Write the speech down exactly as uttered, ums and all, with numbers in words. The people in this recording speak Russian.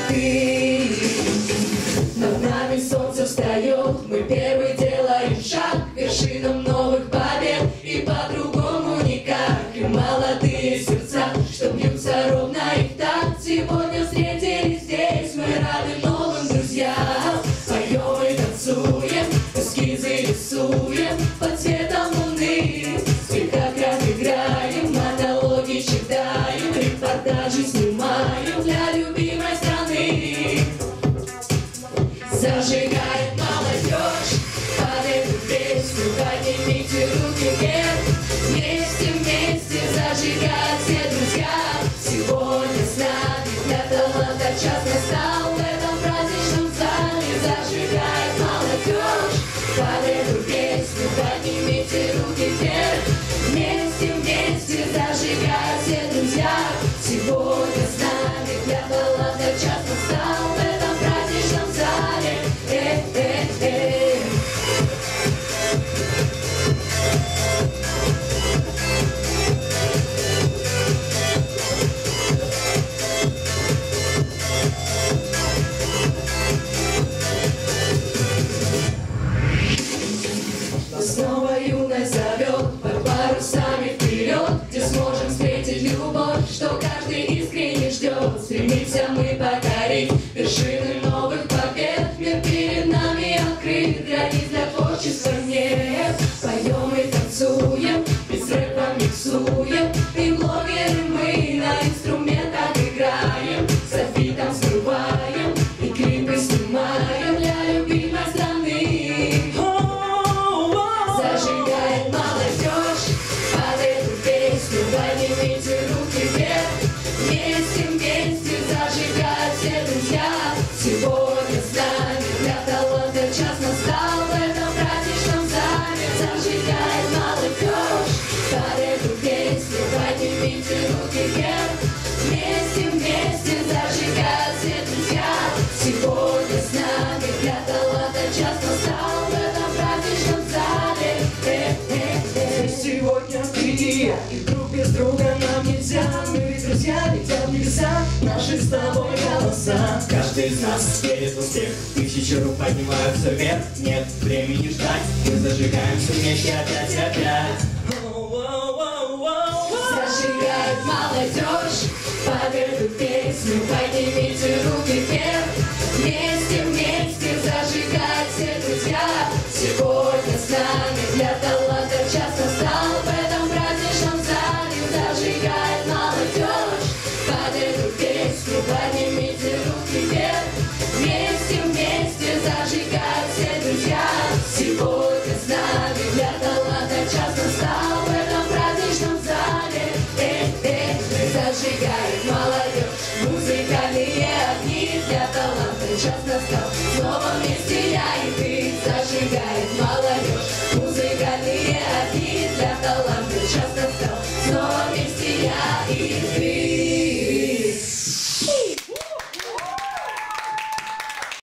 ты. Над нами солнце встает, мы первый делаем шаг к вершинам новых побед, и по-другому никак. И молодые сердца, что бьются ровно и в такт, сегодня встретились здесь, мы рады новым друзьям. Поем и танцуем, эскизы рисуем под цветом луны, спектаклях играем, монологи читаем, репортажи снимаем для любимой страны. Зажигает молодежь под эту песню, поднимите руки вверх. Вместе, вместе зажигают все друзья. Сегодня с нами для таланта час настал в этом праздничном зале. Зажигает молодежь под эту песню, поднимите руки вверх. Вместе, вместе зажигают все друзья. Сегодня с нами для таланта час настал в этом праздничном зале. Э -э -э. Снова юность зовет под парусами вперед, где сможем встретить любовь, что каждый искренне ждет. Стремимся мы покорить вершины новых побед. Мир перед нами открыт, границ для творчества нет. Поем и танцуем, без рэпа миксуем, и блогеры мы на инструментах играем, софитом взрываем и клипы снимаем для любимой страны. Зажигает молодежь под эту песню, поднимите руки вверх. Вместе, вместе зажигают все друзья. Сегодня с нами для таланта час настал в этом праздничном зале. Зажигает молодежь под эту песню, поднимите руки вверх. Вместе, вместе зажигают все друзья. Сегодня с нами для таланта час настал в этом праздничном зале. Э -э -э. Сегодня ты и я, и друг без друга нам нельзя. Мы ведь друзья, летят в небеса наши с тобой голоса. Каждый из нас верит в успех, тысячи рук поднимаются вверх. Нет времени ждать, мы зажигаемся вместе опять и опять. Зажигает молодежь под эту песню, поднимите руки вверх. Вместе, вместе зажигают все друзья. Сегодня с нами для таланта час настал в этом праздничном зале. Зажигает молодежь под эту песню, поднимите руки вверх. Вместе, вместе зажигают все друзья. Сегодня с нами для таланта час настал в этом праздничном зале. Э -э -э. Зажигает молодежь, музыкальные огни для таланта час настал.